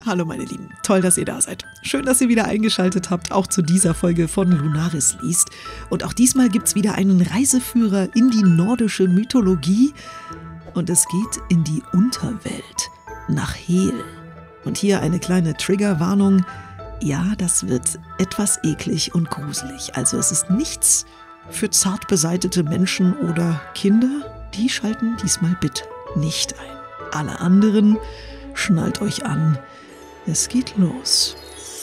Hallo meine Lieben, toll, dass ihr da seid. Schön, dass ihr wieder eingeschaltet habt, auch zu dieser Folge von Lunaris liest. Und auch diesmal gibt's wieder einen Reiseführer in die nordische Mythologie. Und es geht in die Unterwelt, nach Hel. Und hier eine kleine Triggerwarnung. Ja, das wird etwas eklig und gruselig. Also es ist nichts für zart beseitete Menschen oder Kinder. Die schalten diesmal bitte nicht ein. Alle anderen, schnallt euch an. Es geht los.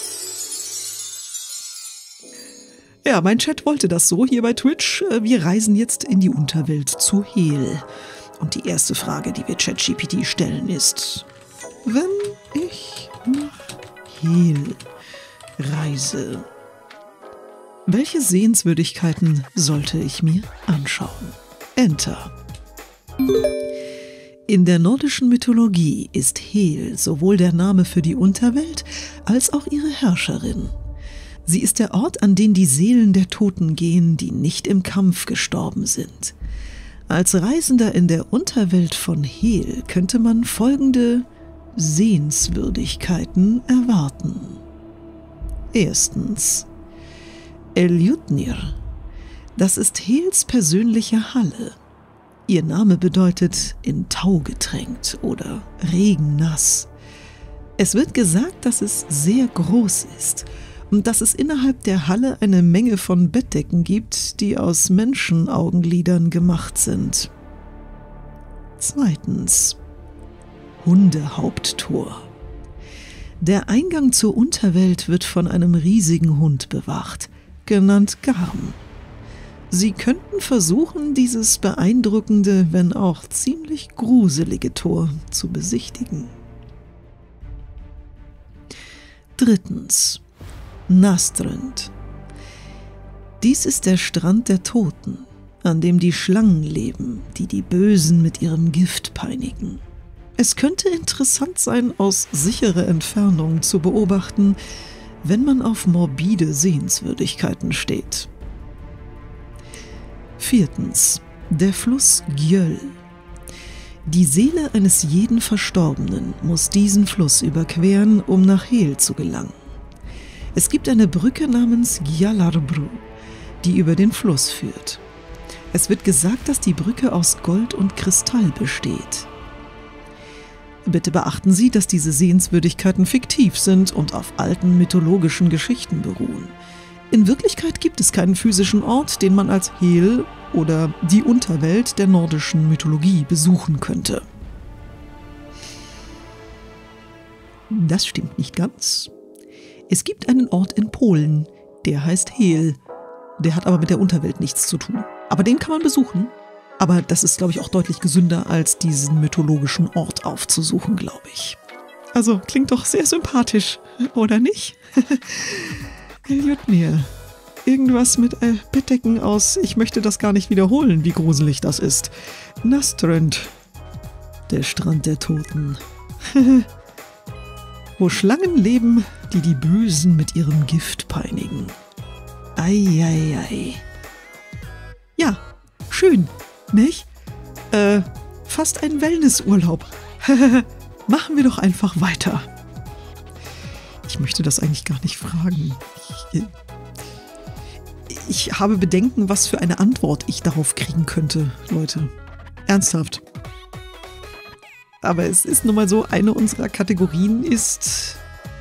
Ja, mein Chat wollte das so hier bei Twitch. Wir reisen jetzt in die Unterwelt zu Hel. Und die erste Frage, die wir ChatGPT stellen, ist: Wenn ich nach Hel reise, welche Sehenswürdigkeiten sollte ich mir anschauen? Enter. In der nordischen Mythologie ist Hel sowohl der Name für die Unterwelt als auch ihre Herrscherin. Sie ist der Ort, an den die Seelen der Toten gehen, die nicht im Kampf gestorben sind. Als Reisender in der Unterwelt von Hel könnte man folgende Sehenswürdigkeiten erwarten. Erstens Eljutnir. Das ist Hels persönliche Halle. Ihr Name bedeutet in Tau getränkt oder regennass. Es wird gesagt, dass es sehr groß ist und dass es innerhalb der Halle eine Menge von Bettdecken gibt, die aus Menschenaugenlidern gemacht sind. Zweitens Hundehaupttor. Der Eingang zur Unterwelt wird von einem riesigen Hund bewacht, genannt Garm. Sie könnten versuchen, dieses beeindruckende, wenn auch ziemlich gruselige Tor zu besichtigen. Drittens Naströnd. Dies ist der Strand der Toten, an dem die Schlangen leben, die die Bösen mit ihrem Gift peinigen. Es könnte interessant sein, aus sicherer Entfernung zu beobachten, wenn man auf morbide Sehenswürdigkeiten steht. Viertens, der Fluss Gjöll. Die Seele eines jeden Verstorbenen muss diesen Fluss überqueren, um nach Hel zu gelangen. Es gibt eine Brücke namens Gjallarbrú, die über den Fluss führt. Es wird gesagt, dass die Brücke aus Gold und Kristall besteht. Bitte beachten Sie, dass diese Sehenswürdigkeiten fiktiv sind und auf alten mythologischen Geschichten beruhen. In Wirklichkeit gibt es keinen physischen Ort, den man als Hel oder die Unterwelt der nordischen Mythologie besuchen könnte. Das stimmt nicht ganz. Es gibt einen Ort in Polen, der heißt Hel. Der hat aber mit der Unterwelt nichts zu tun. Aber den kann man besuchen. Aber das ist, glaube ich, auch deutlich gesünder, als diesen mythologischen Ort aufzusuchen, glaube ich. Also klingt doch sehr sympathisch, oder nicht? Eljutnir. Irgendwas mit Bettdecken aus, ich möchte das gar nicht wiederholen, wie gruselig das ist. Naströnd. Der Strand der Toten. Wo Schlangen leben, die die Bösen mit ihrem Gift peinigen. Ei. Ja, schön, nicht? Fast ein Wellnessurlaub. Machen wir doch einfach weiter. Ich möchte das eigentlich gar nicht fragen. Ich habe Bedenken, was für eine Antwort ich darauf kriegen könnte, Leute. Ernsthaft. Aber es ist nun mal so, eine unserer Kategorien ist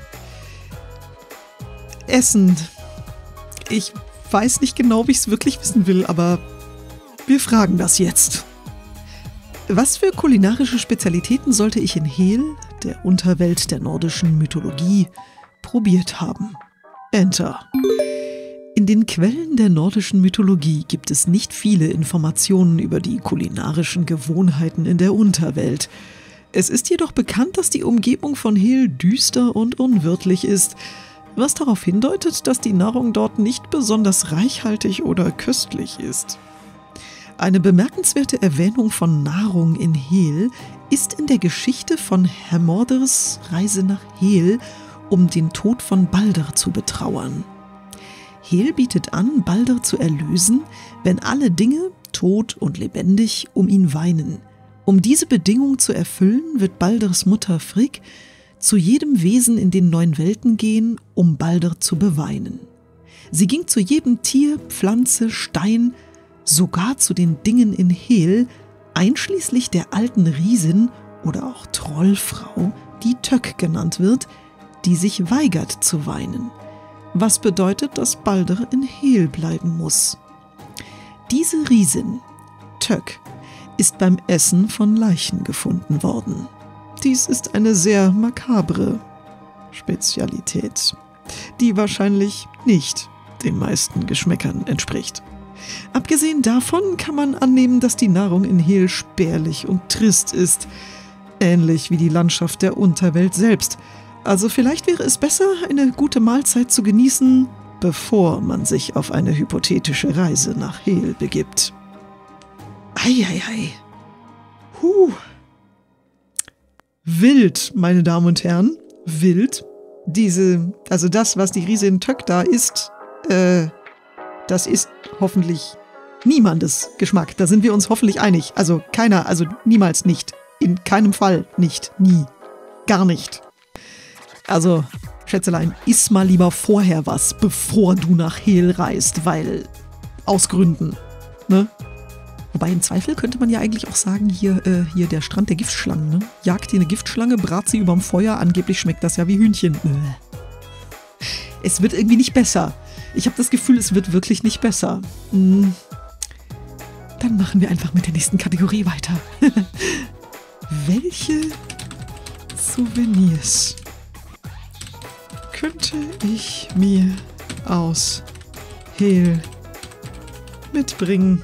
Essen. Ich weiß nicht genau, wie ich es wirklich wissen will, aber wir fragen das jetzt. Was für kulinarische Spezialitäten sollte ich in Hel, der Unterwelt der nordischen Mythologie, probiert haben? Enter. In den Quellen der nordischen Mythologie gibt es nicht viele Informationen über die kulinarischen Gewohnheiten in der Unterwelt. Es ist jedoch bekannt, dass die Umgebung von Hel düster und unwirtlich ist, was darauf hindeutet, dass die Nahrung dort nicht besonders reichhaltig oder köstlich ist. Eine bemerkenswerte Erwähnung von Nahrung in Hel ist in der Geschichte von Hermodrs Reise nach Hel, um den Tod von Balder zu betrauern. Hel bietet an, Balder zu erlösen, wenn alle Dinge, tot und lebendig, um ihn weinen. Um diese Bedingung zu erfüllen, wird Balders Mutter Frigg zu jedem Wesen in den 9 Welten gehen, um Balder zu beweinen. Sie ging zu jedem Tier, Pflanze, Stein, sogar zu den Dingen in Hel, einschließlich der alten Riesin oder auch Trollfrau, die Tök genannt wird, die sich weigert zu weinen, was bedeutet, dass Balder in Hel bleiben muss. Diese Riesin, Tök, ist beim Essen von Leichen gefunden worden. Dies ist eine sehr makabre Spezialität, die wahrscheinlich nicht den meisten Geschmäckern entspricht. Abgesehen davon kann man annehmen, dass die Nahrung in Hel spärlich und trist ist, ähnlich wie die Landschaft der Unterwelt selbst. Also vielleicht wäre es besser, eine gute Mahlzeit zu genießen, bevor man sich auf eine hypothetische Reise nach Hel begibt. Eieiei. Wild, meine Damen und Herren. Wild. Das, was die Riesin Tök da isst, das ist hoffentlich niemandes Geschmack. Da sind wir uns hoffentlich einig. Also keiner, also niemals nicht. In keinem Fall nicht. Nie. Gar nicht. Also, Schätzelein, iss mal lieber vorher was, bevor du nach Hel reist, weil aus Gründen, ne? Wobei im Zweifel könnte man ja eigentlich auch sagen, hier der Strand der Giftschlangen, ne? Jagt dir eine Giftschlange, brat sie überm Feuer, angeblich schmeckt das ja wie Hühnchen. Es wird irgendwie nicht besser. Ich habe das Gefühl, es wird wirklich nicht besser. Dann machen wir einfach mit der nächsten Kategorie weiter. Welche Souvenirs könnte ich mir aus Hel mitbringen?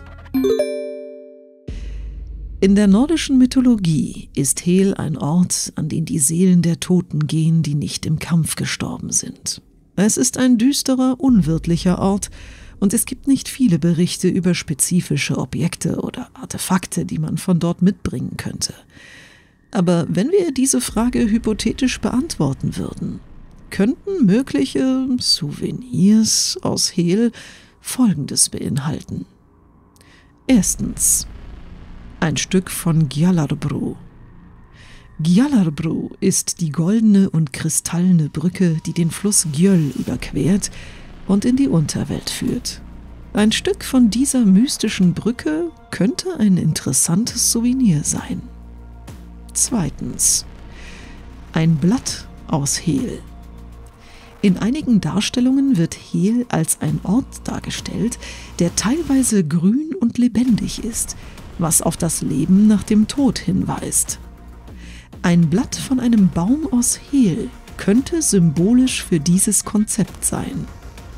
In der nordischen Mythologie ist Hel ein Ort, an den die Seelen der Toten gehen, die nicht im Kampf gestorben sind. Es ist ein düsterer, unwirtlicher Ort und es gibt nicht viele Berichte über spezifische Objekte oder Artefakte, die man von dort mitbringen könnte. Aber wenn wir diese Frage hypothetisch beantworten würden, könnten mögliche Souvenirs aus Hel Folgendes beinhalten. Erstens: ein Stück von Gjallarbrú. Gjallarbrú ist die goldene und kristallene Brücke, die den Fluss Gjöll überquert und in die Unterwelt führt. Ein Stück von dieser mystischen Brücke könnte ein interessantes Souvenir sein. Zweitens: ein Blatt aus Hel. In einigen Darstellungen wird Hel als ein Ort dargestellt, der teilweise grün und lebendig ist, was auf das Leben nach dem Tod hinweist. Ein Blatt von einem Baum aus Hel könnte symbolisch für dieses Konzept sein.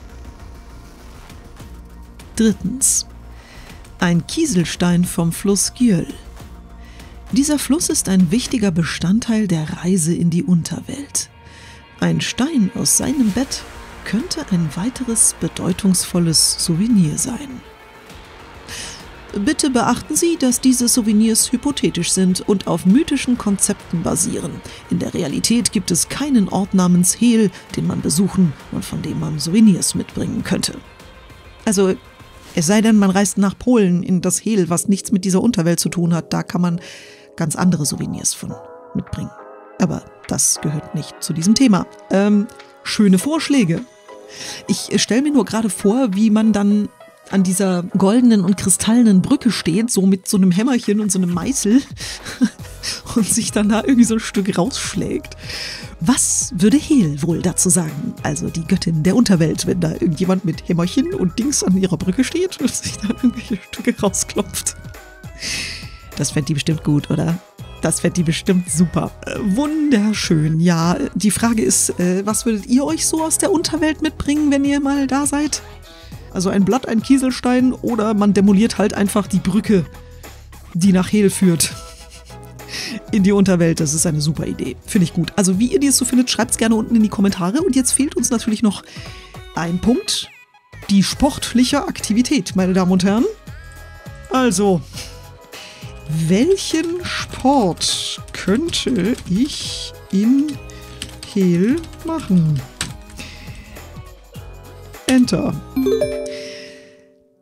Drittens: ein Kieselstein vom Fluss Gjöll. Dieser Fluss ist ein wichtiger Bestandteil der Reise in die Unterwelt. Ein Stein aus seinem Bett könnte ein weiteres bedeutungsvolles Souvenir sein. Bitte beachten Sie, dass diese Souvenirs hypothetisch sind und auf mythischen Konzepten basieren. In der Realität gibt es keinen Ort namens Hel, den man besuchen und von dem man Souvenirs mitbringen könnte. Also, es sei denn, man reist nach Polen in das Hel, was nichts mit dieser Unterwelt zu tun hat. Da kann man ganz andere Souvenirs von mitbringen. Aber das gehört nicht zu diesem Thema. Schöne Vorschläge. Ich stelle mir nur gerade vor, wie man dann an dieser goldenen und kristallenen Brücke steht, so mit so einem Hämmerchen und so einem Meißel und sich dann da irgendwie so ein Stück rausschlägt. Was würde Hel wohl dazu sagen? Also die Göttin der Unterwelt, wenn da irgendjemand mit Hämmerchen und Dings an ihrer Brücke steht und sich da irgendwelche Stücke rausklopft. Das fände die bestimmt gut, oder? Das fände die bestimmt super. Wunderschön. Ja, die Frage ist, was würdet ihr euch so aus der Unterwelt mitbringen, wenn ihr mal da seid? Also ein Blatt, ein Kieselstein oder man demoliert halt einfach die Brücke, die nach Hel führt. In die Unterwelt. Das ist eine super Idee. Finde ich gut. Also wie ihr dies so findet, schreibt es gerne unten in die Kommentare. Und jetzt fehlt uns natürlich noch ein Punkt. Die sportliche Aktivität, meine Damen und Herren. Also, welchen Sport könnte ich in Hel machen? Enter.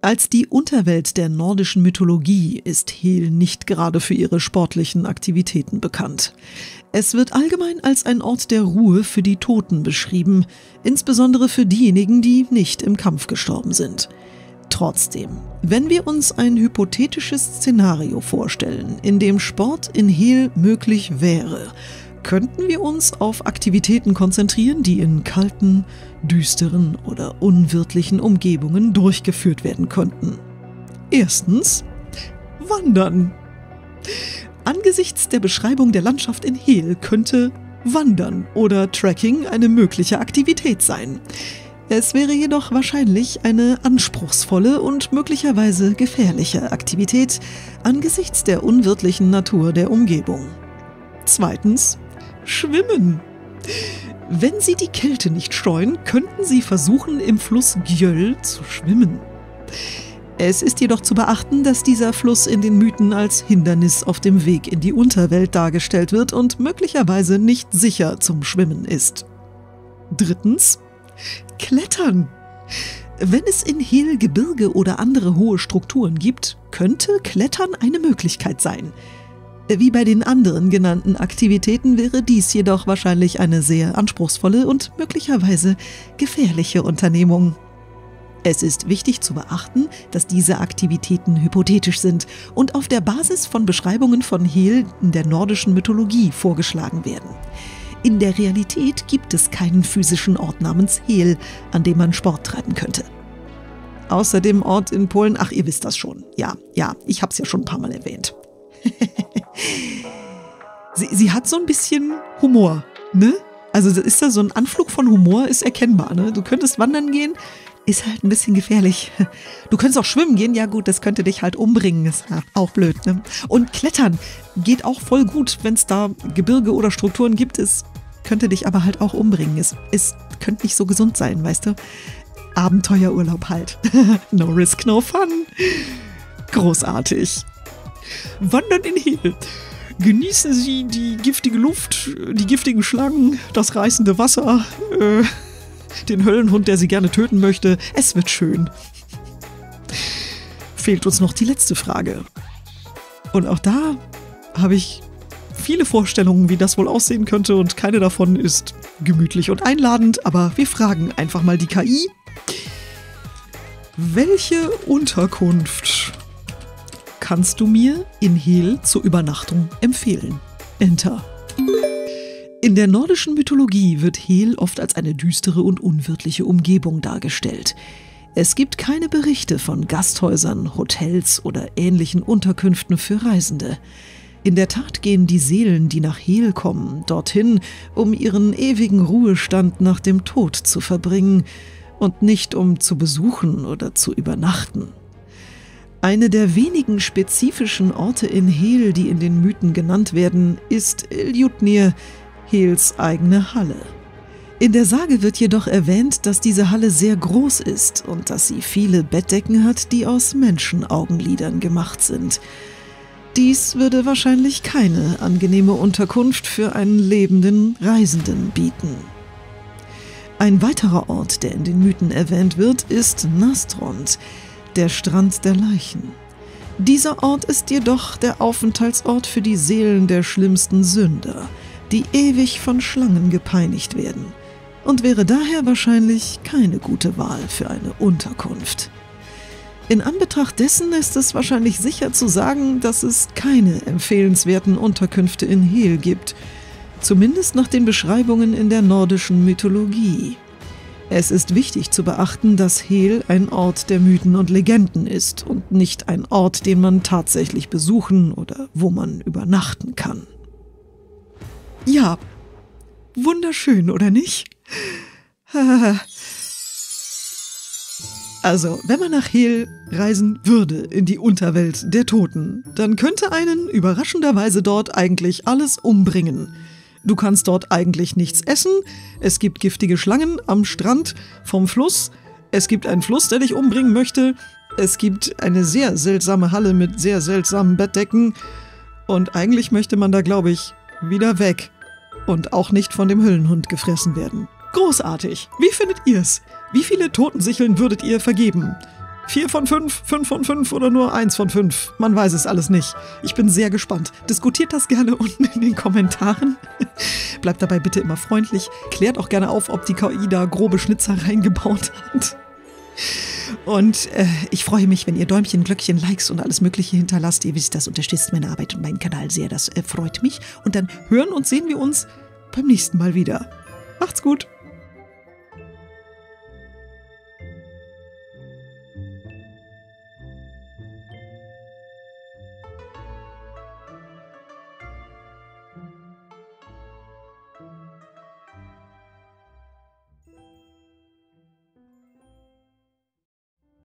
Als die Unterwelt der nordischen Mythologie ist Hel nicht gerade für ihre sportlichen Aktivitäten bekannt. Es wird allgemein als ein Ort der Ruhe für die Toten beschrieben, insbesondere für diejenigen, die nicht im Kampf gestorben sind. Trotzdem, wenn wir uns ein hypothetisches Szenario vorstellen, in dem Sport in Hel möglich wäre, könnten wir uns auf Aktivitäten konzentrieren, die in kalten, düsteren oder unwirtlichen Umgebungen durchgeführt werden könnten. Erstens, Wandern. Angesichts der Beschreibung der Landschaft in Hel könnte Wandern oder Trekking eine mögliche Aktivität sein. Es wäre jedoch wahrscheinlich eine anspruchsvolle und möglicherweise gefährliche Aktivität angesichts der unwirtlichen Natur der Umgebung. Zweitens, Schwimmen. Wenn Sie die Kälte nicht scheuen, könnten Sie versuchen, im Fluss Gjöll zu schwimmen. Es ist jedoch zu beachten, dass dieser Fluss in den Mythen als Hindernis auf dem Weg in die Unterwelt dargestellt wird und möglicherweise nicht sicher zum Schwimmen ist. Drittens, Klettern. Wenn es in Hel Gebirge oder andere hohe Strukturen gibt, könnte Klettern eine Möglichkeit sein. Wie bei den anderen genannten Aktivitäten wäre dies jedoch wahrscheinlich eine sehr anspruchsvolle und möglicherweise gefährliche Unternehmung. Es ist wichtig zu beachten, dass diese Aktivitäten hypothetisch sind und auf der Basis von Beschreibungen von Hel in der nordischen Mythologie vorgeschlagen werden. In der Realität gibt es keinen physischen Ort namens Hel, an dem man Sport treiben könnte. Außer dem Ort in Polen, ach, ihr wisst das schon. Ja, ich hab's ja schon ein paar Mal erwähnt. Sie hat so ein bisschen Humor, ne? Also ist da so ein Anflug von Humor, ist erkennbar, ne? Du könntest wandern gehen, ist halt ein bisschen gefährlich. Du könntest auch schwimmen gehen, ja gut, das könnte dich halt umbringen, ist ja auch blöd, ne? Und Klettern geht auch voll gut, wenn es da Gebirge oder Strukturen gibt, es könnte dich aber halt auch umbringen. Es könnte nicht so gesund sein, weißt du? Abenteuerurlaub halt. No risk, no fun. Großartig. Wandern in Hel. Genießen Sie die giftige Luft, die giftigen Schlangen, das reißende Wasser, den Höllenhund, der Sie gerne töten möchte. Es wird schön. Fehlt uns noch die letzte Frage. Und auch da habe ich viele Vorstellungen, wie das wohl aussehen könnte, und keine davon ist gemütlich und einladend, aber wir fragen einfach mal die KI. Welche Unterkunft kannst du mir in Hel zur Übernachtung empfehlen? Enter. In der nordischen Mythologie wird Hel oft als eine düstere und unwirtliche Umgebung dargestellt. Es gibt keine Berichte von Gasthäusern, Hotels oder ähnlichen Unterkünften für Reisende. In der Tat gehen die Seelen, die nach Hel kommen, dorthin, um ihren ewigen Ruhestand nach dem Tod zu verbringen und nicht um zu besuchen oder zu übernachten. Eine der wenigen spezifischen Orte in Hel, die in den Mythen genannt werden, ist Eljutnir, Hels eigene Halle. In der Sage wird jedoch erwähnt, dass diese Halle sehr groß ist und dass sie viele Bettdecken hat, die aus Menschenaugenlidern gemacht sind. Dies würde wahrscheinlich keine angenehme Unterkunft für einen lebenden Reisenden bieten. Ein weiterer Ort, der in den Mythen erwähnt wird, ist Nastrond, der Strand der Leichen. Dieser Ort ist jedoch der Aufenthaltsort für die Seelen der schlimmsten Sünder, die ewig von Schlangen gepeinigt werden, und wäre daher wahrscheinlich keine gute Wahl für eine Unterkunft. In Anbetracht dessen ist es wahrscheinlich sicher zu sagen, dass es keine empfehlenswerten Unterkünfte in Hel gibt, zumindest nach den Beschreibungen in der nordischen Mythologie. Es ist wichtig zu beachten, dass Hel ein Ort der Mythen und Legenden ist und nicht ein Ort, den man tatsächlich besuchen oder wo man übernachten kann. Ja, wunderschön, oder nicht? Also, wenn man nach Hel reisen würde, in die Unterwelt der Toten, dann könnte einen überraschenderweise dort eigentlich alles umbringen. Du kannst dort eigentlich nichts essen, es gibt giftige Schlangen am Strand vom Fluss, es gibt einen Fluss, der dich umbringen möchte, es gibt eine sehr seltsame Halle mit sehr seltsamen Bettdecken und eigentlich möchte man da, glaube ich, wieder weg und auch nicht von dem Höllenhund gefressen werden. Großartig! Wie findet ihr's? Wie viele Totensicheln würdet ihr vergeben? 4 von 5, 5 von 5 oder nur 1 von 5? Man weiß es alles nicht. Ich bin sehr gespannt. Diskutiert das gerne unten in den Kommentaren. Bleibt dabei bitte immer freundlich. Klärt auch gerne auf, ob die KI da grobe Schnitzer reingebaut hat. Und ich freue mich, wenn ihr Däumchen, Glöckchen, Likes und alles Mögliche hinterlasst. Ihr wisst, das unterstützt meine Arbeit und meinen Kanal sehr. Das freut mich. Und dann hören und sehen wir uns beim nächsten Mal wieder. Macht's gut.